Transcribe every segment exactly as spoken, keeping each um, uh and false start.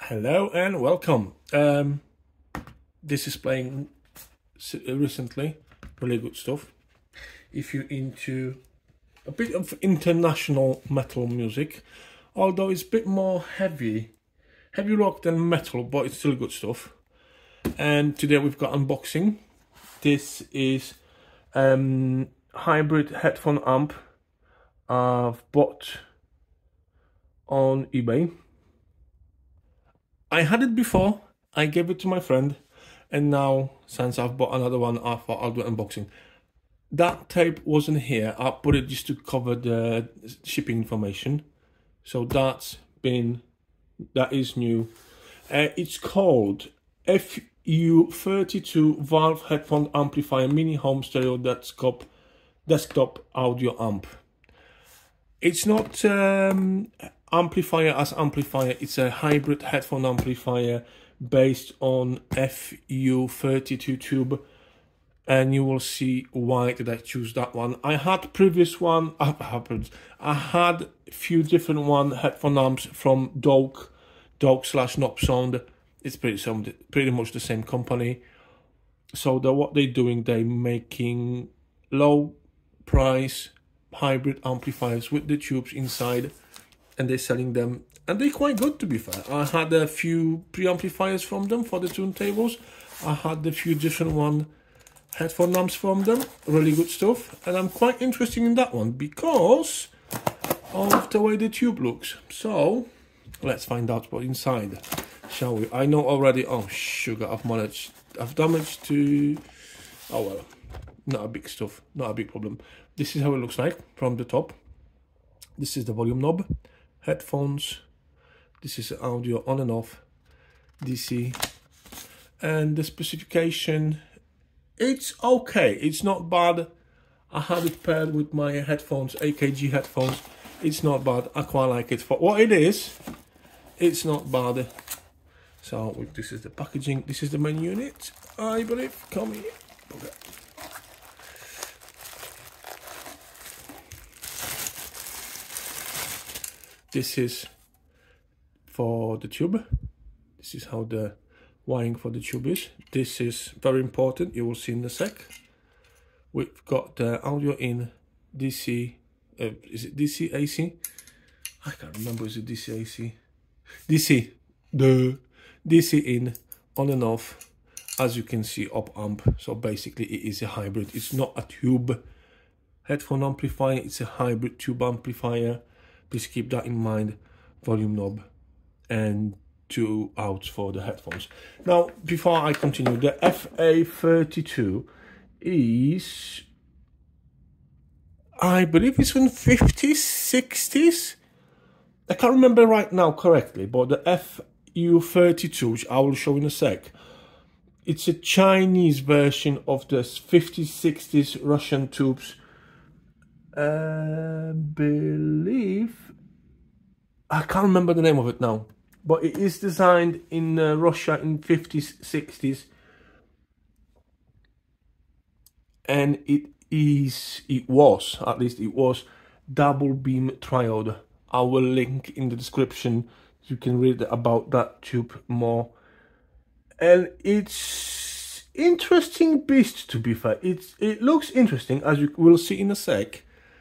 Hello and welcome. Um, this is playing recently, really good stuff. If you're into a bit of international metal music, although it's a bit more heavy, heavy rock than metal, but it's still good stuff. And today we've got unboxing. This is um, hybrid headphone amp I've bought on eBay. I had it before, I gave it to my friend, and now since I've bought another one, I thought I'll do an unboxing. That tape wasn't here, I put it just to cover the shipping information. So that's been, that is new. Uh, it's called F U thirty-two Valve Headphone Amplifier Mini Home Stereo Desktop, desktop Audio Amp. It's not um, amplifier as amplifier, it's a hybrid headphone amplifier based on F U thirty-two Tube, and you will see why did I choose that one. I had previous one, uh, happened. I had a few different one headphone amps from Douk, Douk slash Nobsound. It's pretty some pretty much the same company. So the, what they're doing, they're making low price hybrid amplifiers with the tubes inside, and they're selling them, and they're quite good, to be fair. I had a few preamplifiers from them for the turntables. I had a few different one headphone amps from them, really good stuff, and I'm quite interested in that one because of the way the tube looks. So let's find out what's inside, shall we? I know already. Oh sugar, I've managed, I've damaged to, oh well, not a big stuff, not a big problem. This is how it looks like from the top. This is the volume knob, headphones, this is audio on and off, D C, and the specification, it's okay, it's not bad. I had it paired with my headphones, A K G headphones. It's not bad, I quite like it for what it is. It's not bad. So this is the packaging, this is the main unit, I believe. Come here. Okay. This is for the tube. This is how the wiring for the tube is. This is very important, you will see in a sec. We've got the audio in D C, uh, is it D C A C? I can't remember, is it D C A C? D C, the D C in, on and off, as you can see, up amp. So basically it is a hybrid, it's not a tube headphone amplifier, it's a hybrid tube amplifier. Please keep that in mind. Volume knob and two outs for the headphones. Now, before I continue, the F U thirty-two is, I believe it's in fifties, sixties. I can't remember right now correctly, but the F U thirty-two, which I will show in a sec, it's a Chinese version of the fifties, sixties Russian tubes. I believe, I can't remember the name of it now, but it is designed in uh, Russia in fifties, sixties, and it is, it was, at least it was, double beam triode. I will link in the description, you can read about that tube more. And it's interesting beast, to be fair. It's, it looks interesting, as you will see in a sec.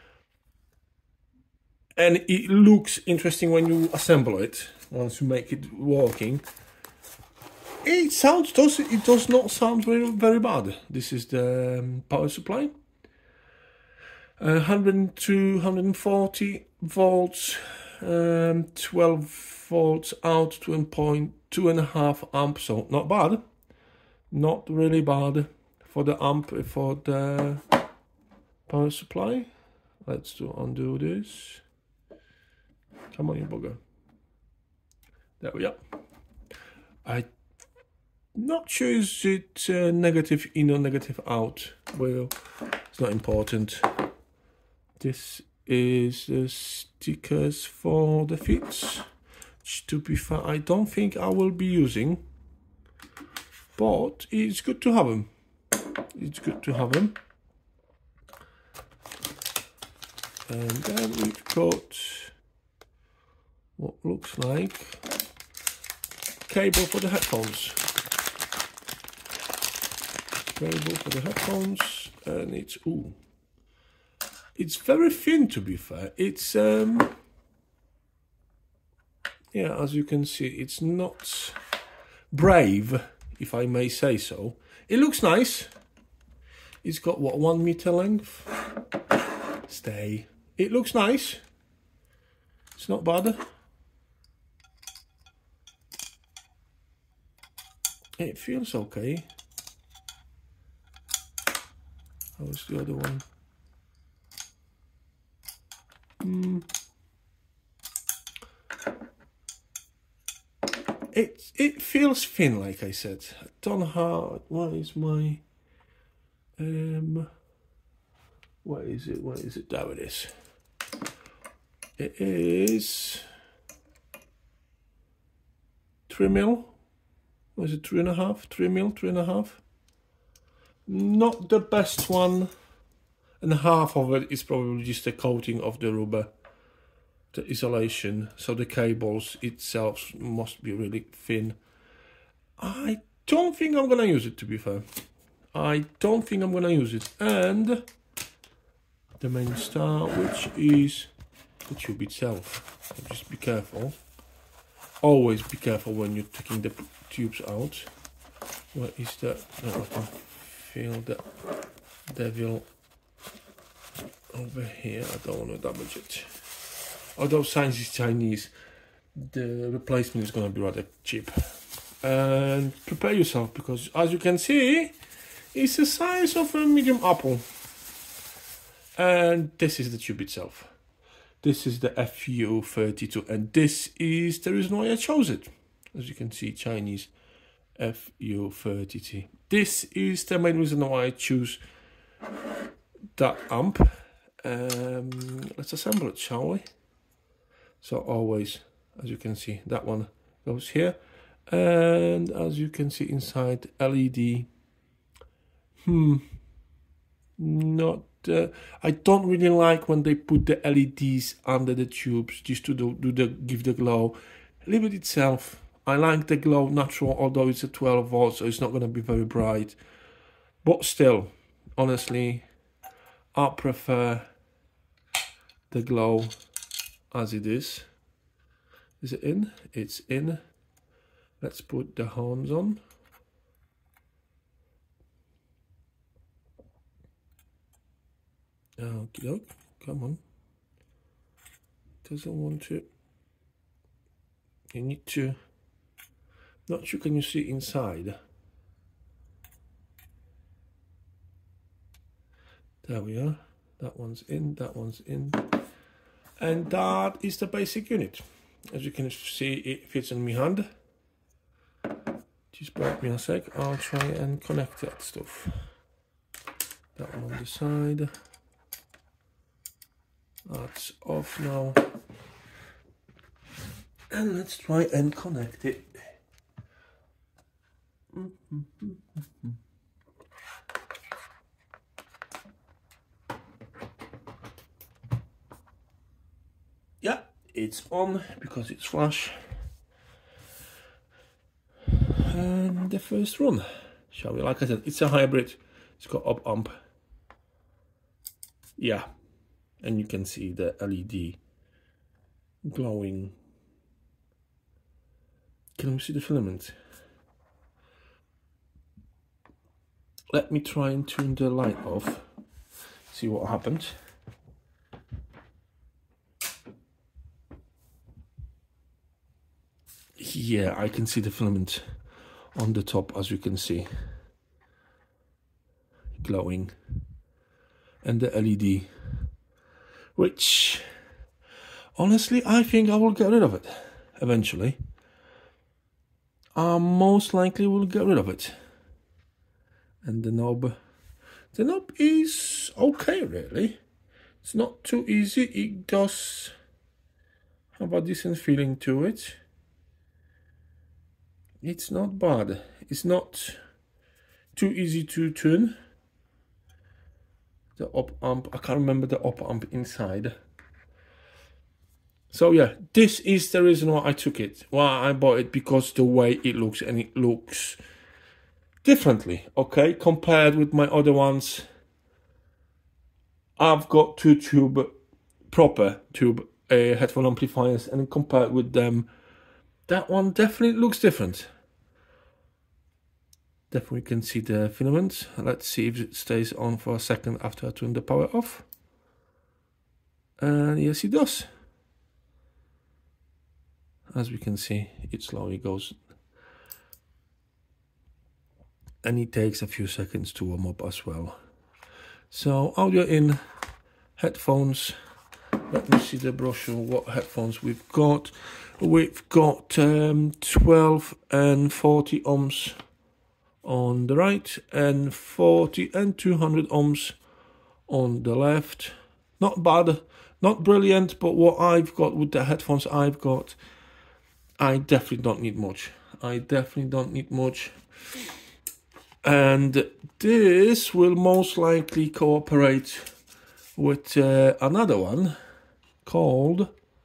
And it looks interesting when you assemble it, once you make it working. It sounds, does, it does not sound very, very bad. This is the um, power supply. Uh, one hundred to one hundred forty volts, um, twelve volts out, two point two and a half amp, so not bad. Not really bad for the amp, for the power supply. Let's do undo this. Come on, you bugger. There we are. I'm not sure is it uh, negative in or negative out. Well, it's not important. This is the stickers for the feet. Which, to be fair, I don't think I will be using, but it's good to have them. It's good to have them. And then we've got what looks like cable for the headphones. Cable for the headphones, and it's ooh, it's very thin, to be fair. It's um, yeah, as you can see, it's not brave, if I may say so. It looks nice. It's got what, one meter length. Stay. It looks nice. It's not bad. It feels okay. How's the other one? Mm. It it feels thin, like I said. I don't know how. What is my um? What is it? What is it? There it is. It is three mil. Was it three and a half? Three mil, three and a half. Not the best one, and half of it is probably just a coating of the rubber, the isolation. So the cables itself must be really thin. I don't think I'm gonna use it, to be fair. I don't think I'm gonna use it. And the main star, which is the tube itself. So just be careful. Always be careful when you're taking the tubes out. What is that? No, I can feel the devil over here. I don't want to damage it. Although science is Chinese, the replacement is going to be rather cheap. And prepare yourself, because as you can see, it's the size of a medium apple. And this is the tube itself. This is the F U thirty-two, and this is the reason why I chose it. As you can see, Chinese F U thirty-two. This is the main reason why I choose that amp. Um, let's assemble it, shall we? So always, as you can see, that one goes here. And as you can see inside, L E D. Hmm. Not. Uh, I don't really like when they put the L E Ds under the tubes just to do, do the give the glow. Leave it itself. I like the glow natural, although it's a twelve volt, so it's not going to be very bright. But still, honestly, I prefer the glow as it is. Is it in? It's in. Let's put the horns on. Okie doke, come on. Doesn't want to. You need to. Not sure, can you see inside? There we are. That one's in, that one's in. And that is the basic unit. As you can see, it fits in my hand. Just bear with me a sec. I'll try and connect that stuff. That one on the side. That's off now. And let's try and connect it. Yeah, it's on because it's flash. And the first run, shall we? Like I said, it's a hybrid. It's got up amp. Yeah. And you can see the L E D glowing. Can we see the filament? Let me try and turn the light off. See what happened. Yeah, I can see the filament on the top, as you can see. Glowing. And the L E D. Which, honestly, I think I will get rid of it eventually. I most likely will get rid of it. And the knob, the knob is okay, really. It's not too easy. It does have a decent feeling to it. It's not bad. It's not too easy to turn. The op amp, I can't remember the op amp inside. So yeah, this is the reason why I took it, why I bought it, because the way it looks, and it looks differently, okay, compared with my other ones. I've got two tube, proper tube uh, headphone amplifiers, and compared with them, that one definitely looks different. Definitely can see the filaments. Let's see if it stays on for a second after I turn the power off. And yes, it does. As we can see, it slowly goes. And it takes a few seconds to warm up as well. So audio in, headphones. Let me see the brochure, what headphones we've got. We've got um, twelve and forty ohms on the right, and forty and two hundred ohms on the left. Not bad, not brilliant, but what I've got with the headphones I've got, I definitely don't need much. I definitely don't need much. And this will most likely cooperate with uh, another one called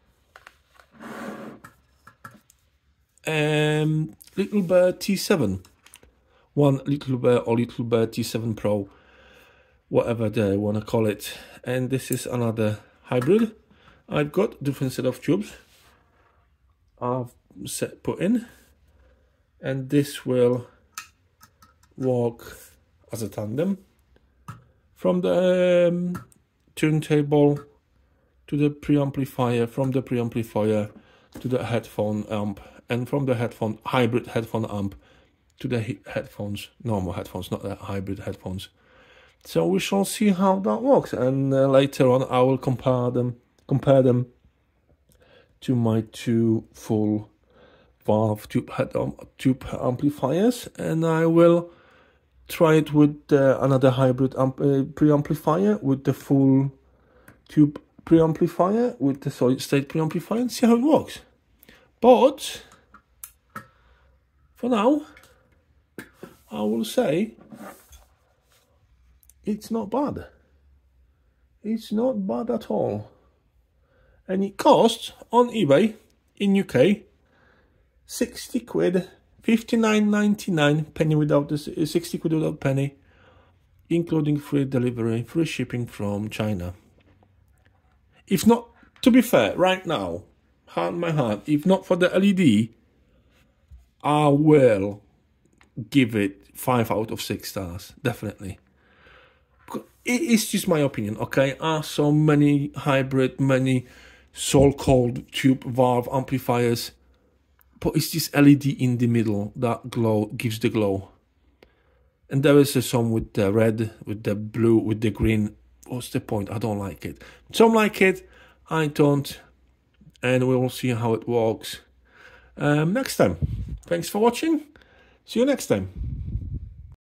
um, Little Bear T seven. One Little Bear or Little Bear T seven Pro, whatever they want to call it. And this is another hybrid. I've got different set of tubes I've set put in, and this will work as a tandem from the um, turntable to the preamplifier, from the preamplifier to the headphone amp, and from the headphone hybrid headphone amp to the he headphones, normal headphones, not the hybrid headphones. So we shall see how that works, and uh, later on I will compare them, compare them to my two full valve tube head um, tube amplifiers, and I will try it with uh, another hybrid amp uh, preamplifier with the full tube preamplifier with the solid state preamplifier, and see how it works. But for now, I will say it's not bad. It's not bad at all. And it costs on eBay in U K sixty quid, fifty-nine ninety-nine, penny without the sixty quid without penny, including free delivery, free shipping from China. If not, to be fair, right now, hand my heart, if not for the L E D, I will give it five out of six stars, definitely. It is just my opinion, okay? Are so many hybrid, many so-called tube valve amplifiers, but it's this L E D in the middle that glow gives the glow. And there is a some with the red, with the blue, with the green. What's the point? I don't like it. Some like it, I don't, and we will see how it works um, next time. Thanks for watching. See you next time.